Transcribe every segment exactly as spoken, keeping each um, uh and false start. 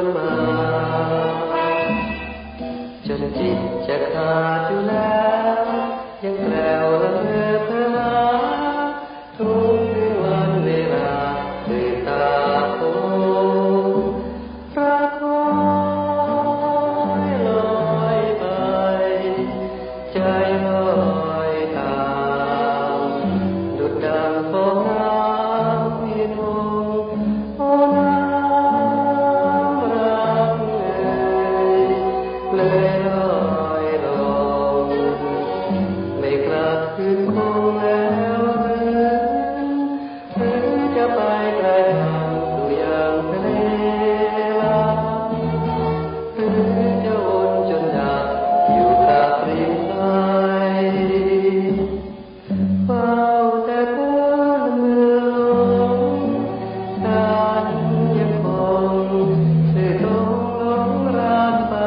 วนมาจนจิตจะขาดอยู่แล้วยังแปลวละเมอเพ้อหาทุกวันเวลาตื่นตาโตรักคอยลอยไปใจลอยตามดุจดังฟองน้ำเวียนวงโอ้น้ำรักเอ่ยเลยลอยลงไม่กลับคืนคงแล้วหรือจะไปไกลทางสู่ยังทะเลลาหรือจะวนจนดับอยู่กับริมทรายเฝ้าแต่เพ้อเมื่อลงฉันยังคงซื่อตรงหลงรักไป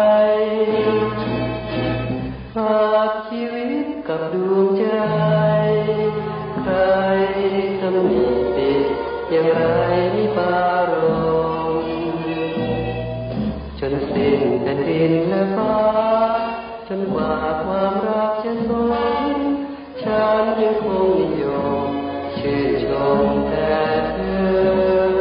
ฝากชีวิตกับดวงใจใครทำหนีติดอย่างไรปารมจนสิ้นแผ่นดินและฟ้าจนกว่าความรักจะสมฉันยังคงนิยมชื่นชมแต่เธอ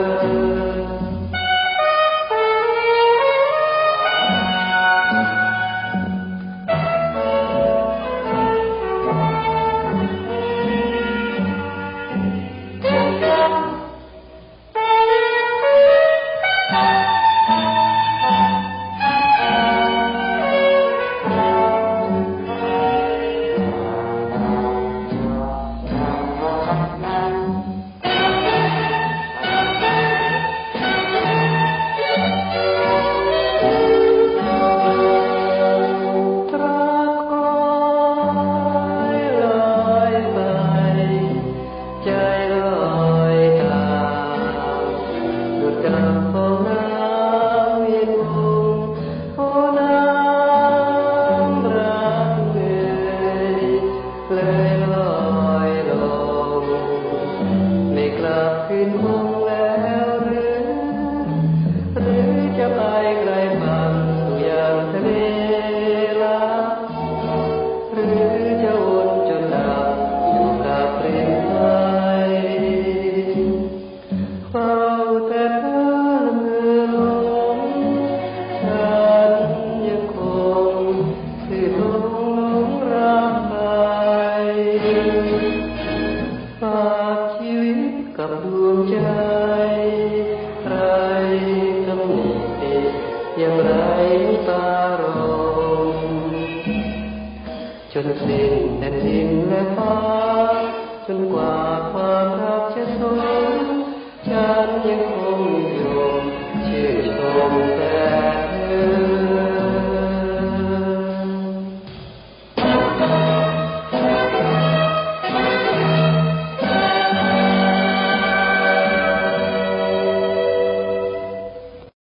คืนคงแล้วหรือหรือจะไปไกลฝั่งสู่ยังทะเลลาหรือจะวนจนดับอยู่กับริมทรายเฝ้าแต่เพ้อเมื่อลงฉันยังคงซื่อตรงหลงรักไปฝากชีวิตกับดวงใจใครตำหนิติอย่างไรตารมจนสิ้นแผ่นดินและฟ้าจนกว่าความรักจะสมฉันยังคงนิยมชื่นชม